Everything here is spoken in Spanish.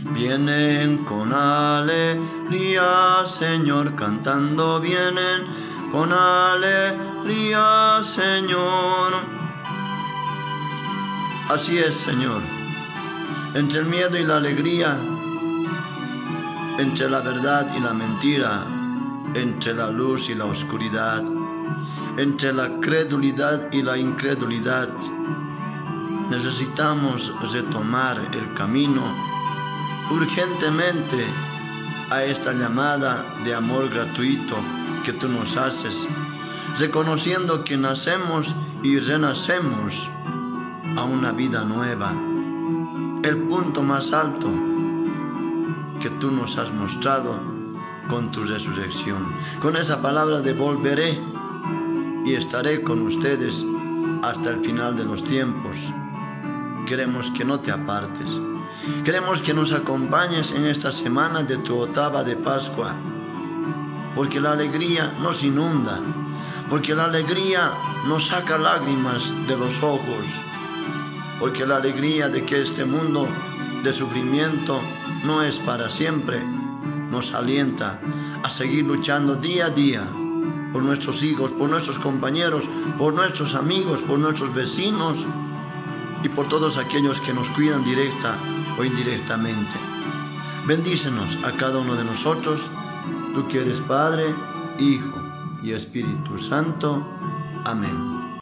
Vienen con alegría, Señor, cantando vienen con alegría, Señor. Así es, Señor. Entre el miedo y la alegría, entre la verdad y la mentira, entre la luz y la oscuridad, entre la credulidad y la incredulidad, necesitamos retomar el camino urgentemente a esta llamada de amor gratuito que tú nos haces, reconociendo que nacemos y renacemos a una vida nueva. El punto más alto que tú nos has mostrado con tu resurrección. Con esa palabra de volveré y estaré con ustedes hasta el final de los tiempos. Queremos que no te apartes. Queremos que nos acompañes en esta semana de tu octava de Pascua, porque la alegría nos inunda, porque la alegría nos saca lágrimas de los ojos, porque la alegría de que este mundo de sufrimiento no es para siempre, nos alienta a seguir luchando día a día por nuestros hijos, por nuestros compañeros, por nuestros amigos, por nuestros vecinos y por todos aquellos que nos cuidan directa o indirectamente. Bendícenos a cada uno de nosotros, tú que eres Padre, Hijo y Espíritu Santo. Amén.